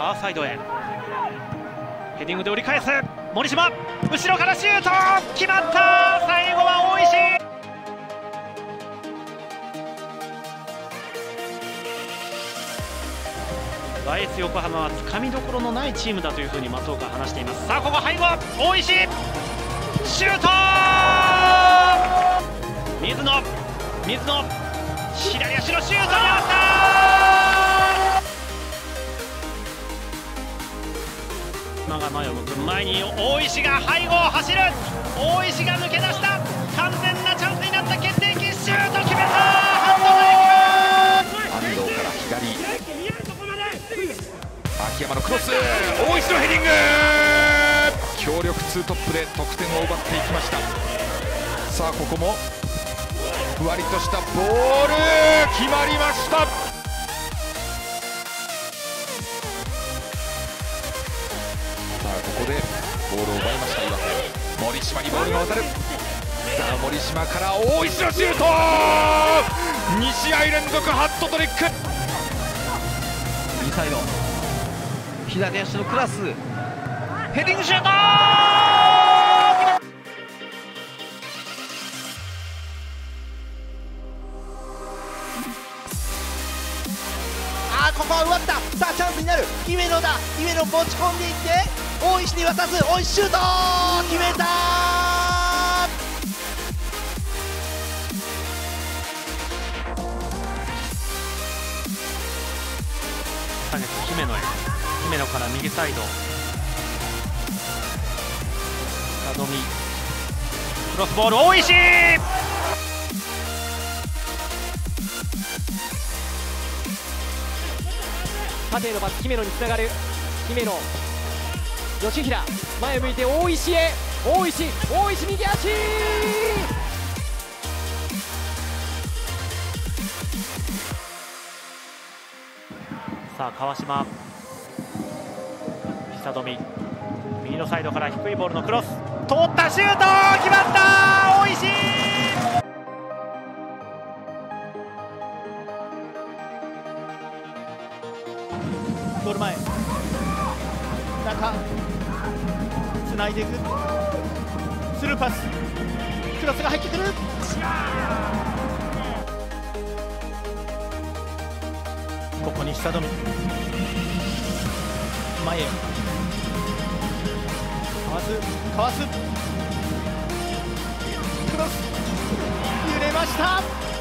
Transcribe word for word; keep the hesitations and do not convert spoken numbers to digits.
ファーサイドへヘディングで折り返す森島、後ろからシュート決まった。最後は大石。ワイエス 横浜はつかみどころのないチームだというふうに松岡は話しています。さあここ背後大石シュート、水野水野左足のシュートにあった。馬が前を向く前に大石が背後を走る。大石が抜け出した。完全なチャンスになった決定機シュート決めた。ハンド安藤から左秋山のクロス、大石のヘディング、強力ツートップで得点を奪っていきました。さあここもふわりとしたボール決まりました。さあここでボールを奪いました岩手。森島にボールが渡る。さあ森島から大石のシュート、に試合連続ハットトリック。 右サイド左足のクラスヘディングシュート。あーここは奪った。さあチャンスになる。姫野だ。姫野持ち込んでいって大石に渡す。大石シュート決めた。 下げて姫野へ。姫野から右サイドサドミクロスボール大石。 縦へのパス姫野につながる。姫野吉平前を向いて大石へ。大石大石右足。 さあ川島久富右のサイドから低いボールのクロス通ったシュート決まった大石。 ゴール前中つないでいくスルーパスクロスが入ってくる。ここに久富前へかわすかわすクロス揺れました。